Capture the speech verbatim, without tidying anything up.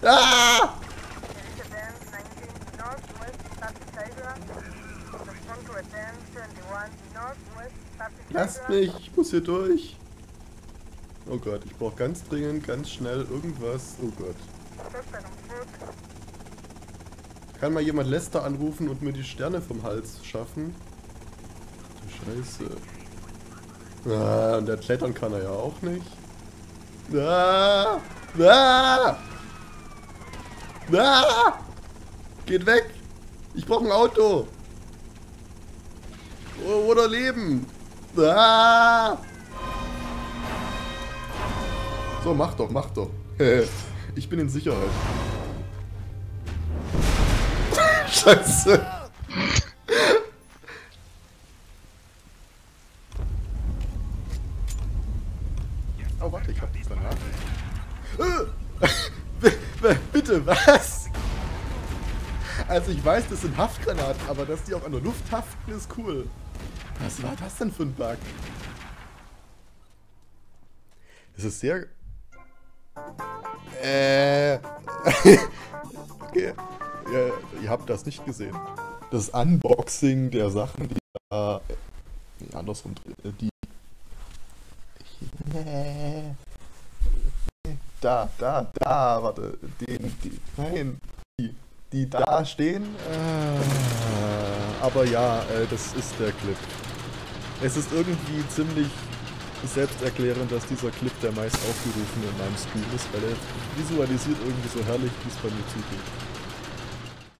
Ah! Lasst mich, ich muss hier durch. Oh Gott, ich brauche ganz dringend, ganz schnell irgendwas. Oh Gott. Kann mal jemand Lester anrufen und mir die Sterne vom Hals schaffen? Ach du Scheiße. Ah, und der klettern kann er ja auch nicht. Ah! Ah! Ah! Geht weg! Ich brauche ein Auto! O- Oder Leben! Ah! So, mach doch, mach doch. Ich bin in Sicherheit. Scheiße! Oh, warte, ich hab die Granaten. Äh, Bitte, was? Also ich weiß, das sind Haftgranaten, aber dass die auch an der Luft haften, ist cool. Was war das denn für ein Bug? Das ist sehr... Äh... Okay. Ja, ihr habt das nicht gesehen. Das Unboxing der Sachen, die da... Nee, andersrum drin. Die... Da, da, da, warte. Den, die, nein. Die, die da stehen. Äh, aber ja, äh, das ist der Clip. Es ist irgendwie ziemlich selbsterklärend, dass dieser Clip der meist aufgerufene in meinem Stream ist, weil er visualisiert irgendwie so herrlich, wie es bei mir zugeht.